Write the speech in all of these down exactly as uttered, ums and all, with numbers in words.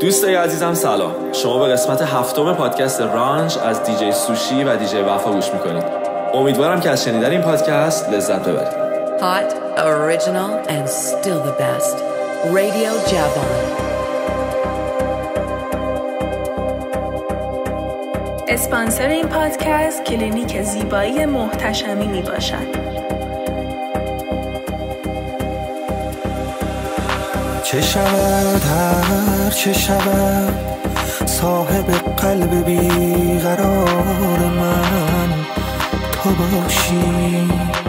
دوستای عزیزم سلام. شما به قسمت هفتم پادکست رانج از دیجی سوشی و دیجی وفا گوش میکنید. امیدوارم که از شنیدن این پادکست لذت ببرید. Hot, original and still the best. Radio Javon. اسپانسر این پادکست کلینیک زیبایی محتشمی می باشد. چه شود هر چه شود صاحب قلب بیقرار من تو باشی.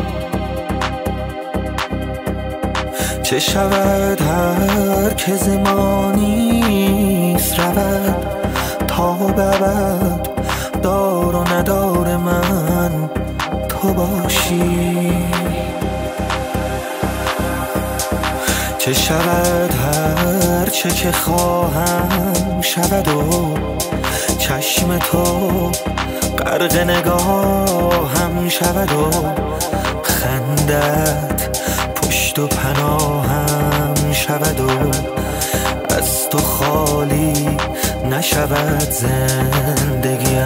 چه شود هر که زمانیست رود تا ببد دار و ندار من تو باشی. چه شود هر چه که خواهم شود و چشم تو غرق نگاهم شود و خندت پشت و پناهم شود و از تو خالی نشود زندگیم.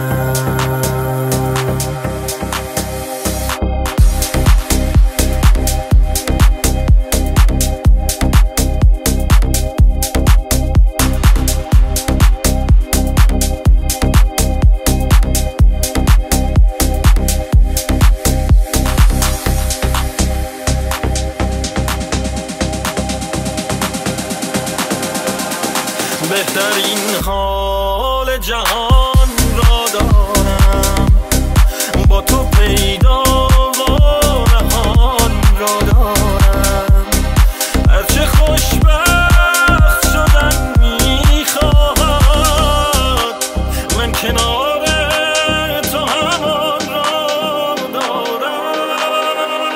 بهترین حال جهان را دارم، با تو پیدا و نهان را دارم. هرچه خوشبخت شدن میخواهد من کنار تو همان را دارم.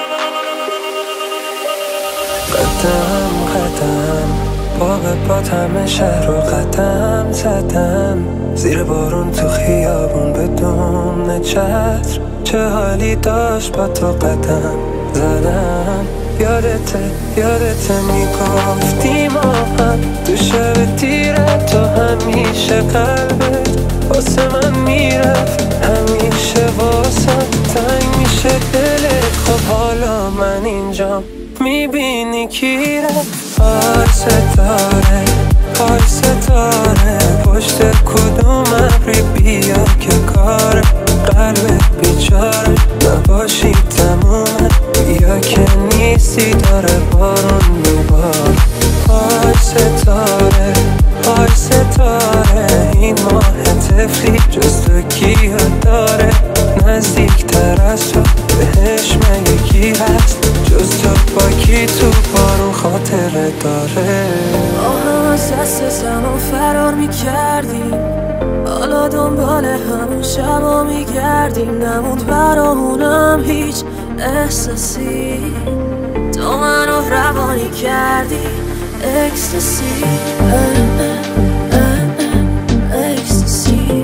قدم قدم باغ با همه شهر رو قدم زدم، زیر بارون تو خیابون بدون چتر. چه حالی داشت با تو قدم زدم. یادته یادته میگفتی ما هم تو شب تیره تو همیشه قلبت واسه من میرفت، همیشه واسم تنگ میشه دلت. خب حالا من اینجام میبینی کی رفت. پای ستاره پای ستاره پشت کدوم ابری بیا که کار قلبت بیچاره نباشی تمومه یا که نیستی داره بارون میبار. پای ستاره پای ستاره این ماه تفلی جز تو کیه داره نزدیکتر از تو بهش مگه کی هست جز تو با کی تو بارون خاطره داره. آهم از دست زمان فرار میکردیم، حالا دنبال همون شبا میگردیم. نموند برامونم هیچ احساسی، تو منو روانی کردی اکستاسی. اکستاسی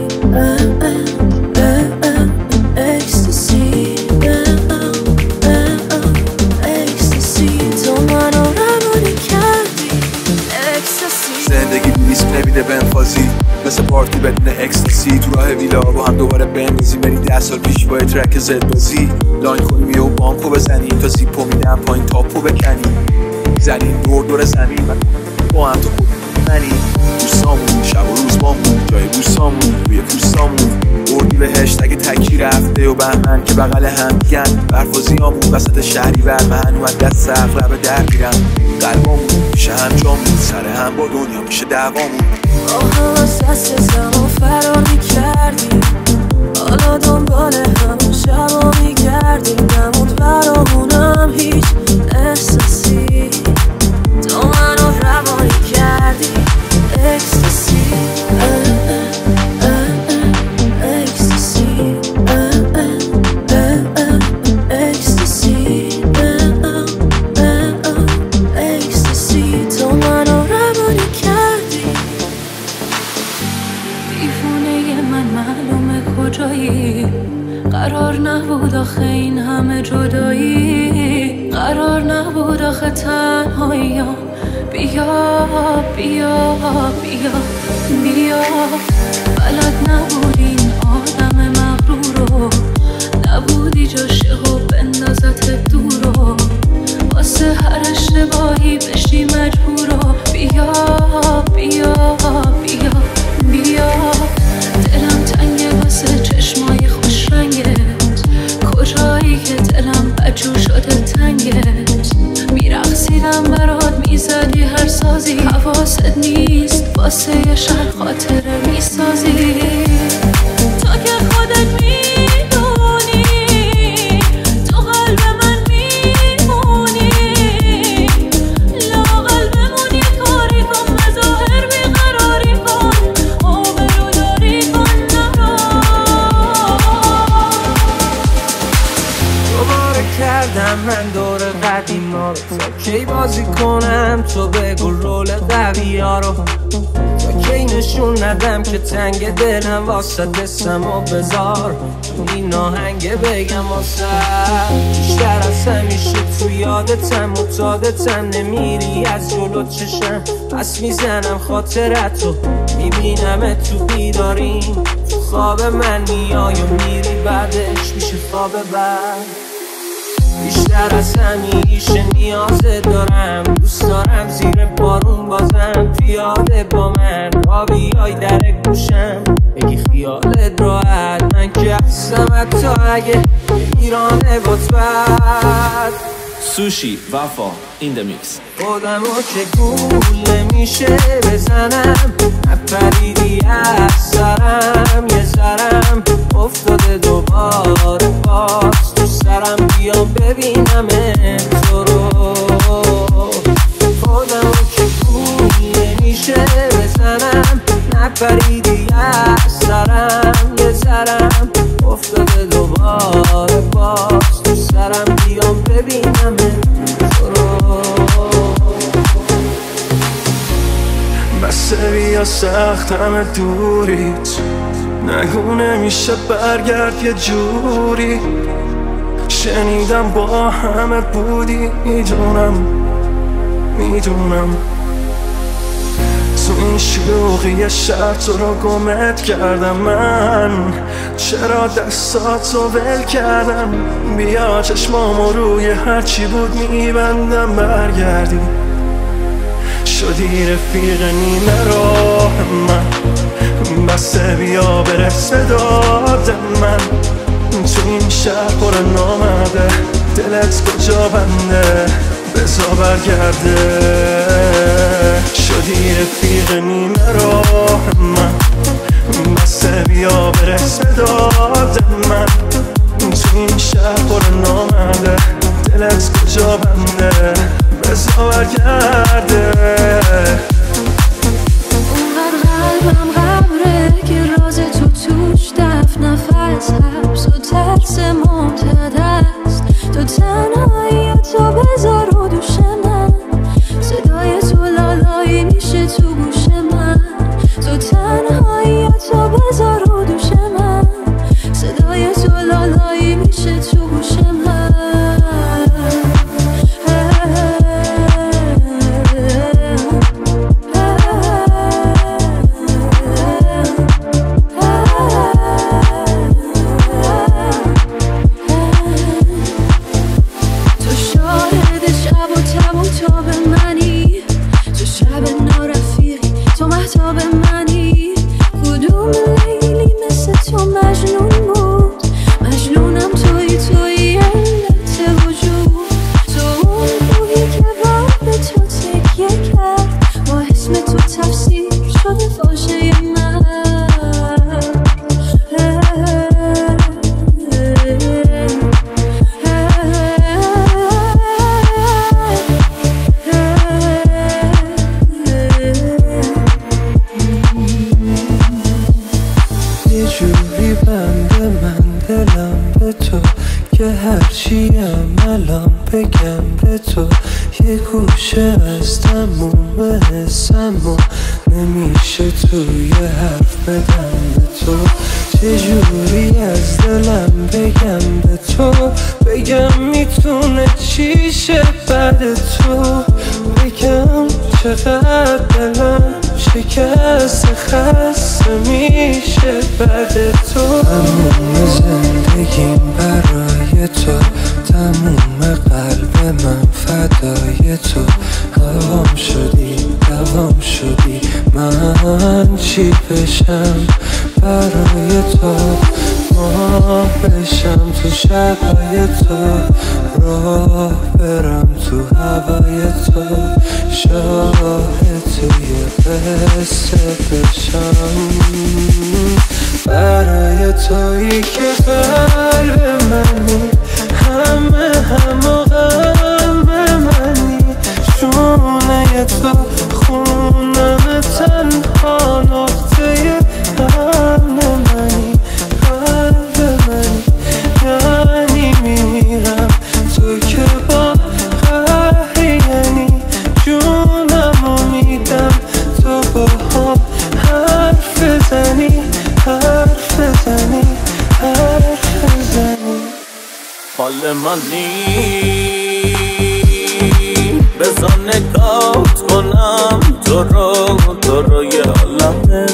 زندگی ریسک نمیده بنفازی مثل پارتی بدون اکستاسی. تو راه ویلا با هم دوباره بنویزیم بری ده سال پیش با ترک زد بازی. لاین خونیم یه و بانکو بزنیم تا زیپو میدم پایین تاپو بکنیم. زنیم دور دور زمین من با هم تو خود منی. دوستامون شب و روز بامون جای بوسامون روی پوستامون. بردی به هشتگ تکی رفته و بهمن که بغل هم دیگن. برفازیامون وسط شهری ور من و دست اغرب در میرم. قلبامون میشه هم جامون سر هم با دنیا میشه دعوامون. آهم از دست زمان فرار میکردیم، حالا دنبال همون شبا میگردیم. نموند برامونم هیچ احساسی، تو منو روانی کردی اکستاسی. قرار نبود آخه این همه جدایی، قرار نبود آخه تنهاییام بیا بیا بیا بیا بلد نبودی این آدم مغرور رو، نبودی جاشه و بندازت دور رو، واسه هر اشتباهی بشی مجبور رو. بیا بیا بیا بیا دلم تنگه واسه چشمای خوش رنگت، کجایی که دلم بجور شده تنگت، میرقصیدم برات میزدی هر سازی، حواست نیست واسه یه شهر خاطره میسازی. تو که خودت میدونی تو قلب من میمونی، لااقل بمونی کاری کن بظاهر بیقراری کن، آبرو داری کن نرا. دوباره کردم من دور قدیما رو، تا کی بازی کنم تو بگو رول قوی ها رو، تا کی نشون ندم که تنگ دلم واسه دستم و بذار این آهنگه بگم واسه بیشتر از همیشه تو یادتم متادتم، نمیری از جلو چشم پس میزنم خاطرتو، میبینم تو بیداریم تو خواب من میای و میری بعدش میشه خواب بعد. بیشتر از همیشه نیازت دارم، دوست دارم زیر بارون بازم پیاده با من را بیای در گوشم بگی خیالت راحت، من که هستم حتی اگه ایرانه بات بد. سوشی وفا این د میکس. خودمو که گول نمیشه بزنم، نپریدی از سرم یه ذرم افتاده دوباره باز تو سرم، بیام ببینم تو رو. خودمو که گول نمیشه بزنم، نپریدی از سرم یه ذرم افتاده دوباره باز تو سرم، بیام ببینم تو رو. بسه بیا سخت همه دوریت، نگو نمیشه برگرد یه جوری، شنیدم با همه بودی میدونم میدونم، تو این شلوغی شهر تو رو گمت کردم من، چرا دستاتو ول کردم، بیا چشمامو روی هرچی بود میبندم برگردی، شدی رفیق نیمه راه من، بسه بیا برس به داد من، تو این شهر پر نامده دلت کجا بنده بزا برگرده، شدی رفیق نیمه راه من، بسه بیا برس به داد من، تو این شهر پر نامده دلت کجا بنده بزا برگرده. اونقدر قلبم غبره که راز تو توش دفت نفس حبس و ترس معتاد است، تو تنهایی تو بذار و دوش من، صدای تو لالایی میشه تو گوش من، تو تنهایی تو بذار و دوش من، صدای تو لالایی میشه تو گوش من. هرچیم الان بگم به تو، یه گوشه از تموم حسم و نمیشه توی حرف بدم به تو، چجوری از دلم بگم به تو، بگم میتونه چی شه بعد تو، بگم چقدر دلم شکست خسته میشه بعد تو. تموم زندگیم برای تو، تموم قلب من فدای تو. هوام شدی دوام شدی، من چی بشم برای تو. ماه بشم تو شبای تو، راه برم تو هوای تو. شاهد توی قصه بشم برای تویی که قلب منی، همه همه غم منی. شونه تو خونم تنها نقطه امن منی، قلب منی. یعنی میمیرم تو که با قهری، یعنی جونمو میدم تو با هم حرف بزنی، حرف بزنی، حرف بزنی. حال من نی بزن نگات کنم تو رو، تو رو یه عالمه.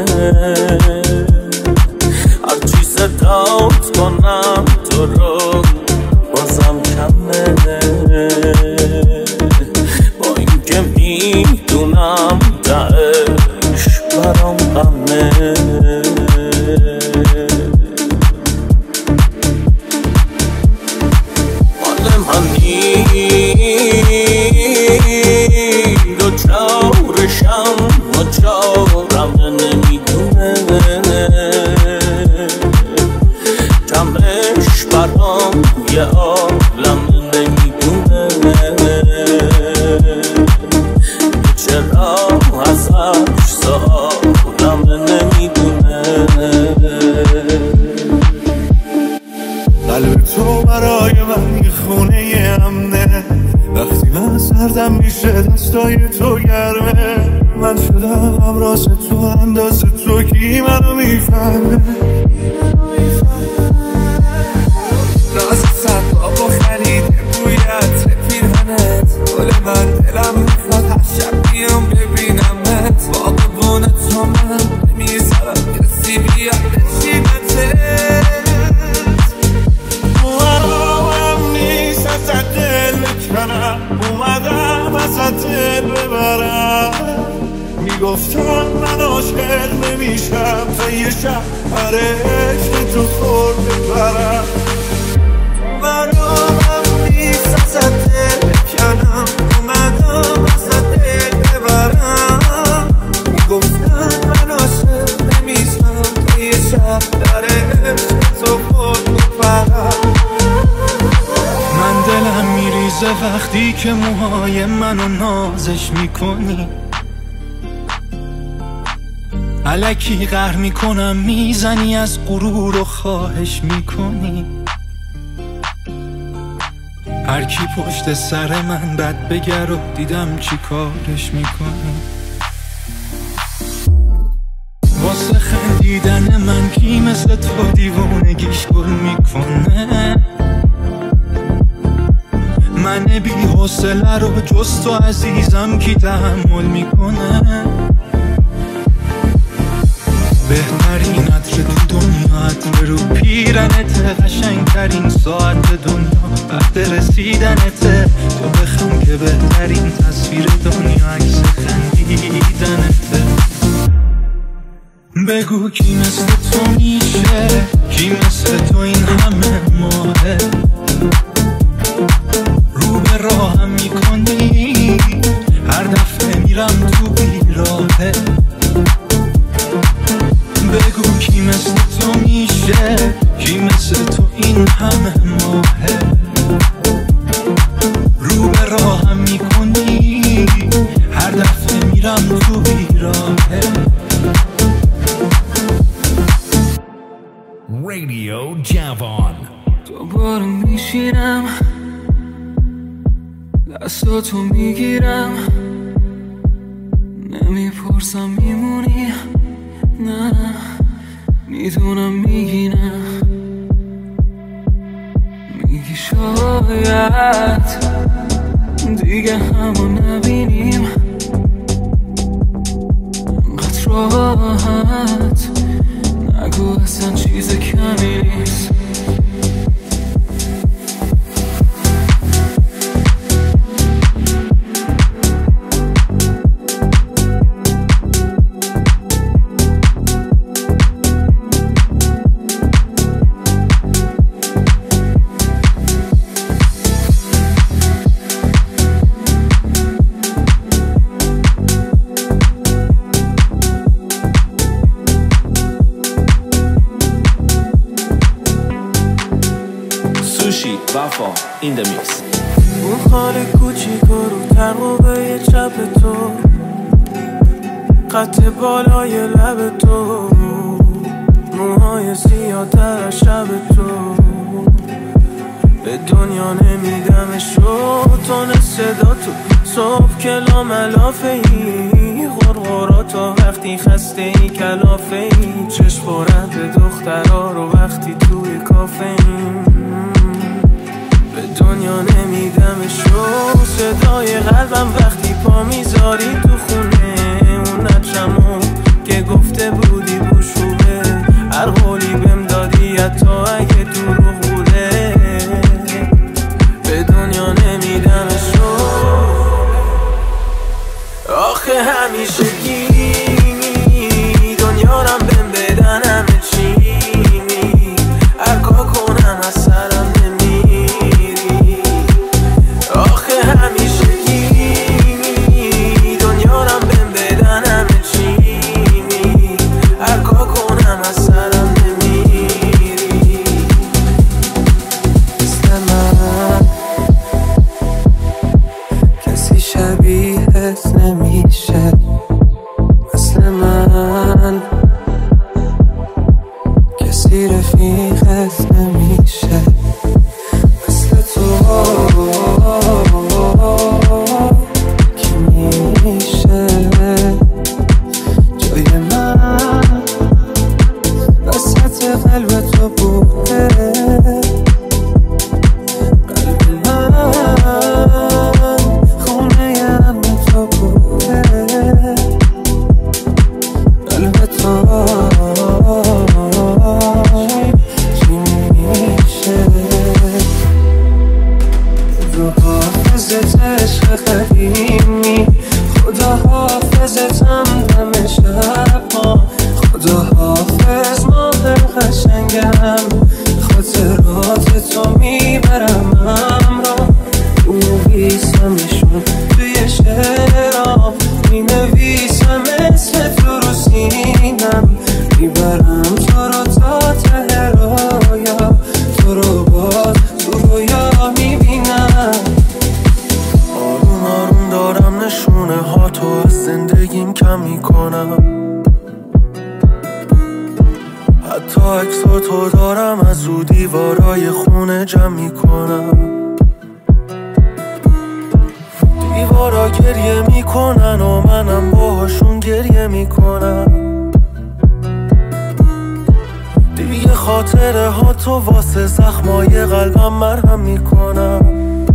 هر چی صدات کنم تو رو بازم کمه. با این که میدونم دعش برام غمه. حال من دو چارشم و چارم نمیدونه. کمش برام یه عالم نمیدونه. چرا ازش سوالم نمیدونه. قلب تو برای من یه خونه امنه. وقتی من سردم میشه دستای تو گرمه. من شدم همراز تو، انداز تو کی منو میفهمه. راز صدقا و خریده بویت پیرهنت. گل من دلم میخواد هر شب بیام ببینمت. باقبون تو من نمیذارم کسی بیاد بچینتت. اومدم نیست ازت دل بکنم، اومدم ازت دل ببرم. میگفتم من عاشق نمیشم تا یه شب هر عشق تو خورد ببرم. اومدم نیست ازت دل بکنم، اومدم ازت دل ببرم. میگفتم من عاشق نمیشم تا یه شب هر عشق تو خورد ببرم. من دلم میریزه وقتی که موهای منو نازش میکنی. الکی قهر میکنم میزنی، از غرور و خواهش میکنی. هر کی پشت سر من بد بگر و دیدم چی کارش میکنی. واسه خندیدن من کی مثل تو دیوونگیش گل میکنه. من بی حوصله رو جز تو عزیزم کی تحمل میکنه. بهترین عطر تو دنیا عطر رو پیرنته. قشنگترین ساعت دنیا وقت رسیدنته. تو بخم که بهترین تصویر دنیا عکس خندیدنته. بگو کی مثل تو میشه، کی مثل تو این همه ماهه. رو به راهم میکنی هر دفعه میرم تو بیراهه. بگو کی مثل تو میشه، کی مثل تو این همه ماهه. رو به راهم میکنی هر دفعه میرم تو بیراهه. رادیو جوان. دوباره میشینم دستاتو میگیرم، نمیپرسم میمونی، نه میدونم میگی نه. میگی شاید دیگه همو نبینیم، اومد، نگو اصلا چیز کمی نیست. وفا این د میکس. اون خاله کوچیک رو تقوبه چپ تو، قط بالای لب تو، موهای سیاه تر شب تو، به دنیا نمیدمشو تون صدا تو صبح کلا ملافه ای، غرغراتا وقتی خسته ای کلافه ای، چشم خورد به دخترها رو وقتی توی کافه ای، به دنیا نمیدمشو صدای قلبم وقتی پا میذاری تو خونه، اون نچمو که گفته بودی بوشوبه، هر قولی بهم دادی حتی اگه دروغ بوده، به دنیا نمیدمشو. آخه همیشه گیمی دنیا رم بهم بدن همه چی، هر کار کنم از سرم نمیری. آخه همیشه گیمی دنیا رم بهم بدن همه چی، هر کار کنم از سرم نمیری. مثل من کسی شبیهت نمیشه، مثل من کسی رفیقت نمیشه، مثل تو کی میشه جای من وسط قلب تو بوده، قلب من خونه همه تو بوده، قلب تو چی میشه. رو حافظت عشق قدیمی، خدا حافظتم دم شب ما، خدا حافظ ماه قشنگم، خاطرات تو میبرم همراه، مینویسمشون توی شعرام، مینویسم اسم تو رو سینم، میبرم تو رو تا ته رویا، تو رو باز تو رویا میبینم. آروم آروم دارم نشونه ها تو از زندگیم کم میکنم، حتی عکسا تو دارم از رو دیوارای خونه جمع میکنم، دیوارا گریه میکنن و منم باهاشون گریه میکنم، دیگه خاطره ها تو واسه زخمای قلبم مرهم میکنم.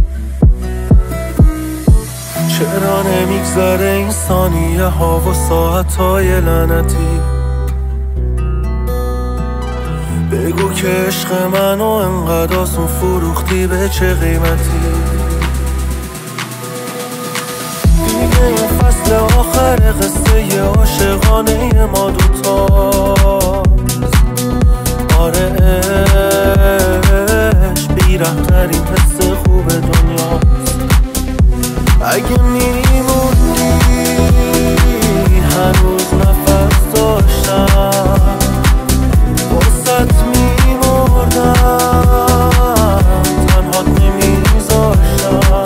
چرا نمیگذره این ثانیه ها و ساعت های لعنتی، بگو که عشق منو انقدر آسون فروختی به چه قیمتی. دیگه این فصل آخر قصه عاشقانه ما دوتا، آره عشق بیرحم‌ترین حس خوب دنیاست. اگه میموندی هنوز نفس داشتم، واسط میمردم تنهات نمیذاشتم،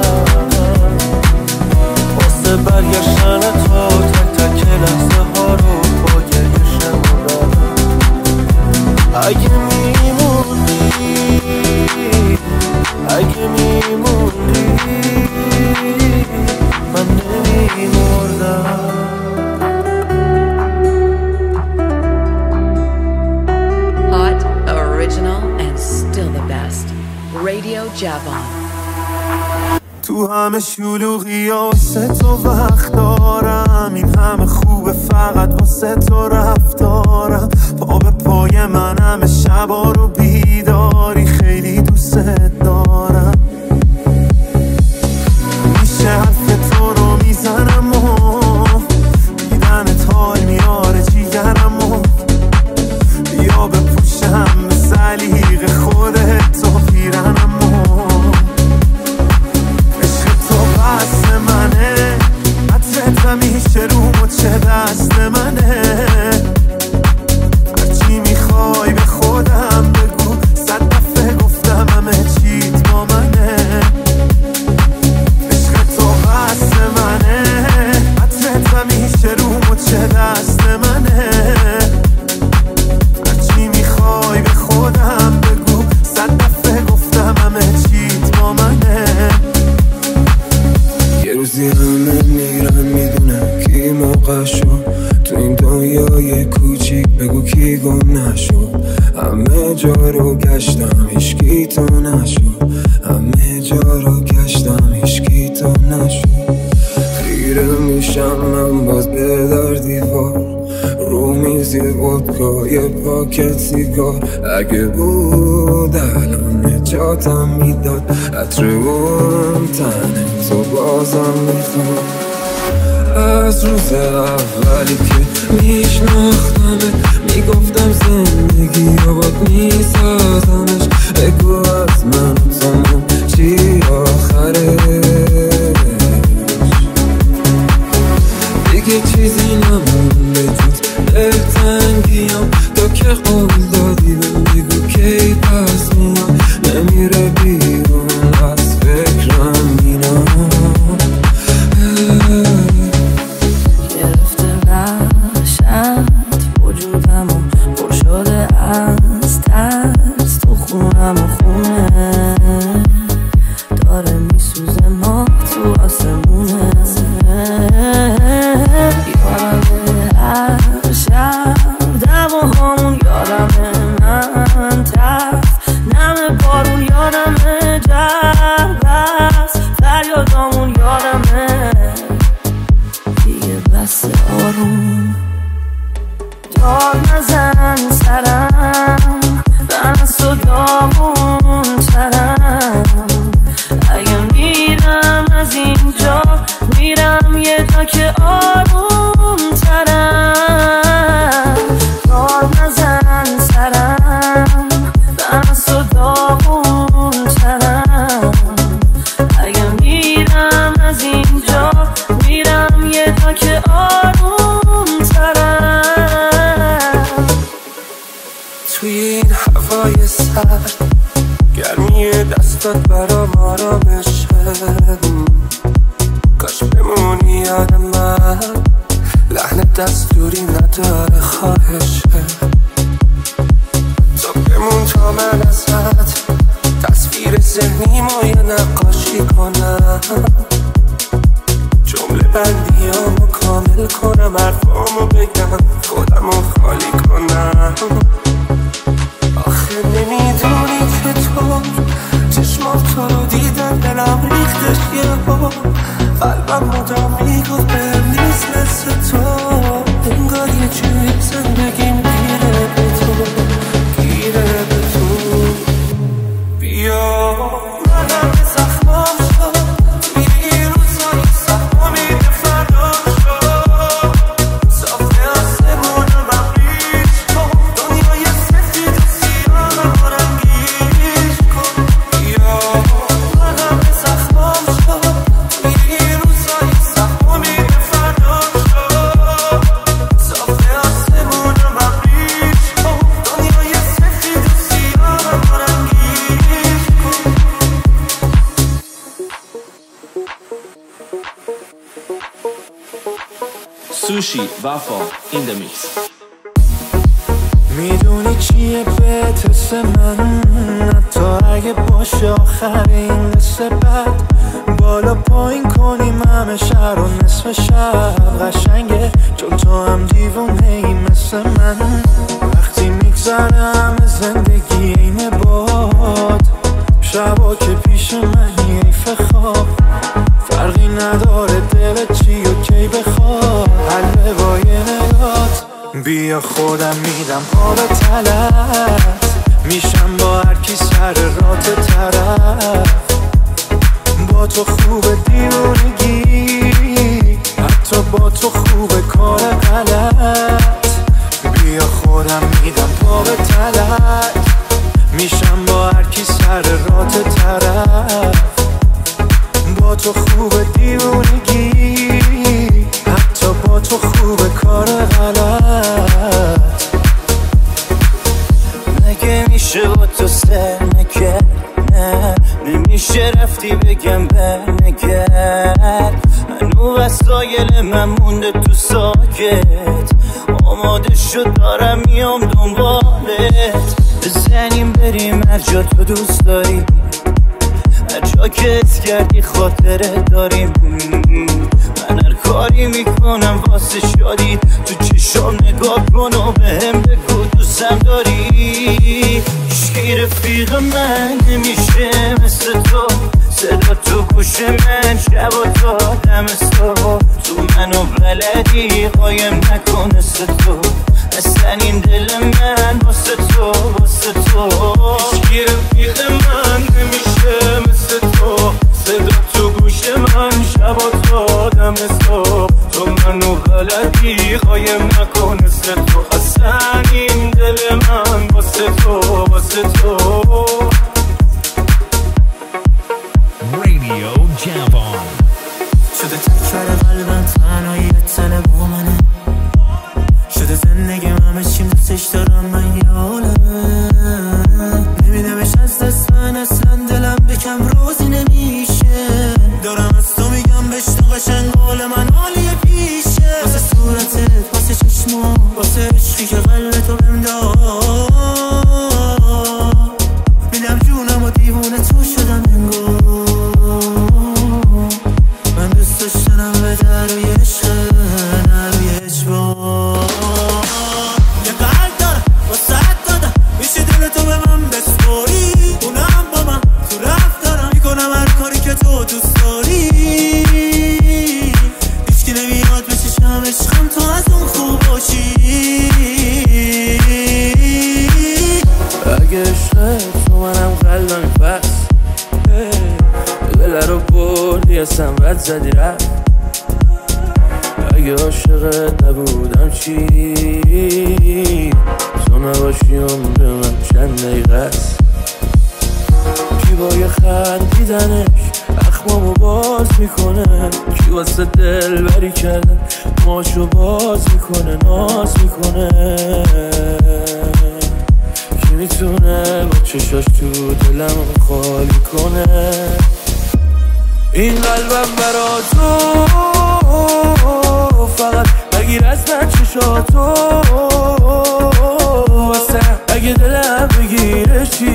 واسه برگشتن تو تک تک لحظه ها رو با گریه شمردم. اگه میموندی اگه میموندی من نمیمردم. Hot, original, and still the best. Radio Javon. تو همه شلوغی واسه تو وقت دارم، این همه خوبه فقط واسه تو رفت مچ دست منه. هرچی میخوای به خودم بگو، صد دفعه گفتم همه چیت با منه. عشق تو قصد منه، عطرت همیشه رو مچ دست منه. هرچی میخوای به خودم بگو، صد دفعه گفتم همه چیت با منه. یه روزی همه میرن میدونم کی موقع شد، تو این دنیای کوچیک بگو کی گم نشد. همه جا رو گشتم هیچکی تو نشد، همه جا رو گشتم هیچکی تو نشد. خیره میشم من باز به در دیوار، رو میزی ودکا یه پاکت سیگار. اگه بود الان نجاتم میداد، عطر اون تنه تو بازم میخوام. از روز اولی که میشناختمت میگفتم زندگی رو باد میسازمش. بگو از من تمام چی آخرش، دیگه چیزی نمونده جز دلتنگیم. تو که قول دادی بگو کی پس میام، نمیره بیرون از فکرم اینا. گرفته وحشت وجودمو پر شده از ترس، تو خونم و خونه داره میسوزه ماه تو آسمونه. یادمه هر شب دواهامون، یادمه من ترس نم بارون، یادمه جرب است فریادامون، یادمه دیگه بس آروم. دار نزن سرم من از تو داغون ترم. اگه میرم از اینجا میرم یه جا که آروم ترم. دار نزن سرم من از تو داغون ترم. اگه میرم از اینجا میرم یه جا که آروم ترم. توی این هوای سرد گرمی دستات برام آرامشه. کاش بمونی یاد من، لحن دستوری نداره خواهشه. تو بمون تا من ازت تصویر ذهنیمو یه نقاشی کنم. جمله بندیامو کامل کنم، حرفامو بگم خودمو خالی کنم. آخه نمیدونی که تو چشمات تو رو دیدن دلم ریختش یه با. قلبم مدام میگفت بهم نیست مثل تو، انگار یه جوری زندگیم گیره به تو، گیره به تو. بیا منم به زخمام شد، میری روزایی سخما میده فردا شد. صافه آسمونم ابریش کن، دنیای سفید و سیاه رو رنگیش کن. بیا منم به زخمام شد، میری روزایی سخما میده فردا شد. صافه آسمونم ابریش کن، دنیای سفید و سیاه رو رنگیش کن. سوشی وفا این د میکس. میدونی چیه بهت حس من، حتی اگه باشه آخرین قصه بد. بالا پایین کنیم همه شهر و نصف شب قشنگه، چون تو هم دیوونه ای مثل من. وقتی میگذره همه زندگی اینه باد، شبا که پیش منی ایف خواب. فرقی نداره دلت چی و کی بخواد، حل با یه نگات. بیا خودم میدم پا به تلت، میشم با هر کی سر رات طرف. با تو خوب دیوونگی، حتی با تو خوب کار غلط. بیا خودم میدم پا به تلت، میشم با هر کی سر رات طرف. با تو خوب دیوونگی، حتی با تو خوب رفتی بگم برنگرد، هنو وسایل من مونده تو ساکت، آماده شد دارم میام دنبالت، بزنیم بریم هر جا تو دوست داری، هر جا که اس کردی خاطره داریم، من هر کاری میکنم واسه شادی، تو چشام نگاه کن و بهم بگو دوستم داری. هیچکی رفیق من نمیشه مثل تو، صدا تو گوش من شب و تا دم صبح، تو منو بلدی قایم نکن مثل تو، اصلا این دل من واسه تو واسه تو. هیچکی رفیق من نمیشه مثل تو، صدا تو گوش من شب و تا دم صبح، تو منو بلدی قایم نکن مثل تو، اصلا این دل من واسه تو واسه تو. Radio Javon. شده تکفر قلبم تنهایی تنه با منه، شده زندگی همه چیم دوستش دارم من یالم، نمیدمش از دست من اصلا دلم بکم روزی نمیشه، دارم از تو میگم بشت و قشنگ حال من حالی پیشه، واسه صورتت واسه چشما واسه عشقی که قلبتو بهم داد، میدم جونم و دیوونه تو شدم انگار، من دوست داشتنم به در روی عشق نه روی اجبار، یه قلب دارم واسه دادم میشه دل تو به من بسپاری، اونم با من تو رفتارم میکنم هر کاری که تو دوست داری، هیچکی نمیاد به چشم عشقم تو از اون خوب باشی، اگه عشق تو منم قلبم بس، دل رو بردی اصلا بد زدی رفت، اگه عاشقت نبودم چی، تو نباشی عمر من چند دقیقه است، شیوای خندیدنش اخمامو باز میکنه، کی واسه دل بری کردن ماشو باز میکنه ناز میکنه، کی میتونه با چشاش تو دلم خالی کنه، این قلبم برا تو فقط بگیر از من چشاتو، واسه اگه دلم بگیره چی،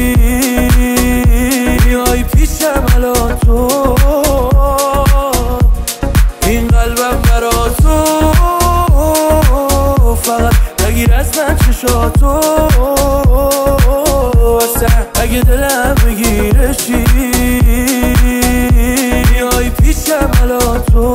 آی پیشم الان تو، این قلبم برا تو فقط بگیر از من چشاتو، واسه اگه دلم بگیره چی، آی پیشم الان تو.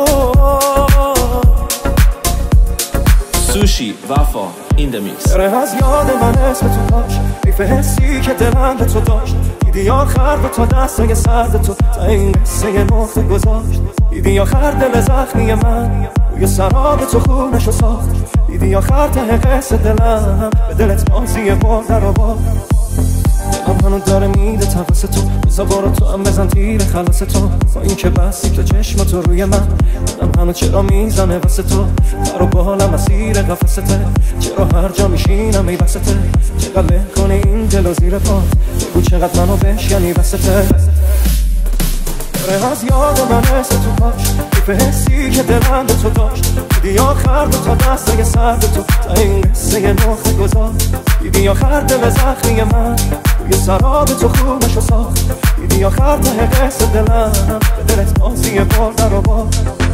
سوشی وفا این دمیکس. داره از یاد من اسم تو داشت، حیف حسی که دلم به تو داشت، دیدی آخر دو تا دستای سرد تو تا این قصه نقطه گذاشت، دیدی آخر دل زخمی من روی سراب تو خونشو ساخت، دیدی آخر ته قصه دلم به دلت بازی برده رو باخت، دلم هنو داره میده تقاس تو، بزا برو تو هم بزن تیر خلاص تو، با این که بستی تو چشم تو روی من، دلم هنو چرا میزنه واسه تو، در و بالم اسیر قفسته، چرا هر جا میشینم ای وسطه، چقدر کنی این دل و زیر پات، بگو چقدر منو بشکنی وسطه، داره از یاد من اسم تو پاش، حیف حسی که دلم به تو داشت، دیدی آخر دو تا دستای سرد تو تا این قصه نقطه گذاشت، دیدی آخر دل زخمی من روی سراب تو خونشو ساخت، دیدی آخر ته قصه دلم به دلت بازی برده رو باخت.